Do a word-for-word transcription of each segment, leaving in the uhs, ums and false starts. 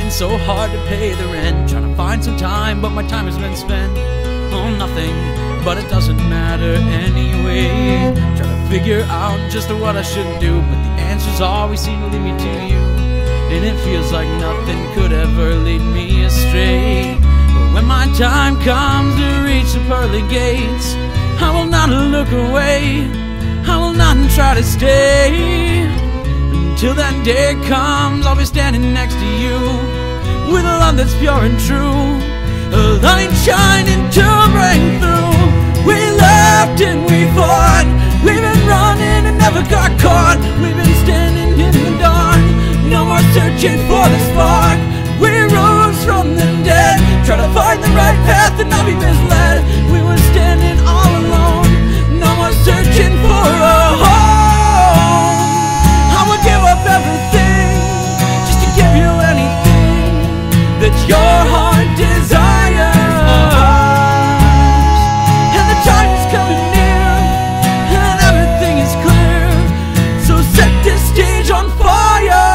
working so hard to pay the rent, trying to find some time, but my time has been spent on nothing, but it doesn't matter anyway. Trying to figure out just what I should do, but the answers always seem to lead me to you, and it feels like nothing could ever lead me astray. But when my time comes to reach the pearly gates, I will not look away, I will not try to stay. Until that day comes, I'll be standing next to you with a love that's pure and true, a light shining to break through. We laughed and we fought, we've been running and never got caught. We've been standing in the dark, no more searching for the spark. We rose from the dead, try to find the right path and not be misled. We were standing all alone, no more searching for a home. I would give up everything just to give you anything that your heart desires. And the time is coming near, and everything is clear, so set this stage on fire.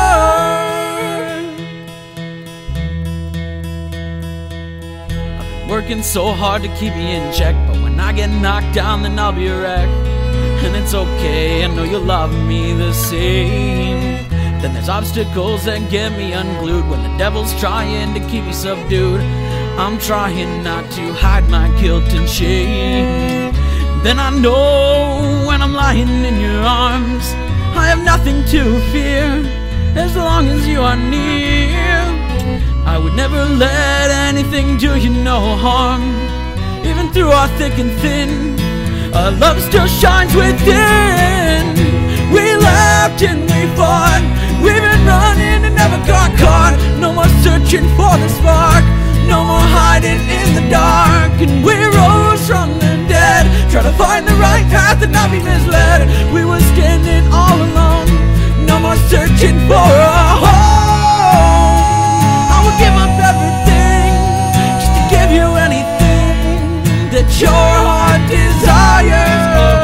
I've been working so hard to keep me in check, but when I get knocked down then I'll be a wreck. And it's okay, I know you'll love me the same. Then there's obstacles that get me unglued, when the devil's trying to keep me subdued. I'm trying not to hide my guilt and shame. Then I know when I'm lying in your arms, I have nothing to fear, as long as you are near. I would never let anything do you no harm, even through our thick and thin. Our love still shines within. We laughed and we fought, we've been running and never got caught. No more searching for the spark, no more hiding in the dark. And we rose from the dead, try to find the right path and not be misled. We were standing all alone, no more searching for a home. I would give up everything just to give you anything that your heart desires.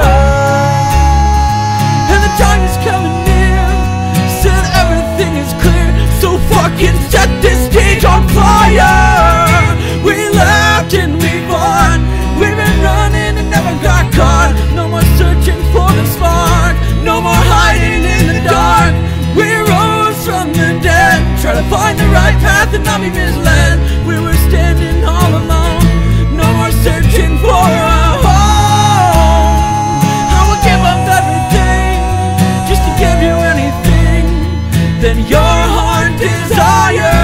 And the time is coming near, said everything is clear, so fucking set this stage on fire. We laughed and we fought, we've been running and never got caught. No more searching for the spark, no more hiding in the dark. We rose from the dead, try to find the right path and not be misled. We were standing all alone, no more searching for a home. I would give up everything just to give you anything that your heart desires.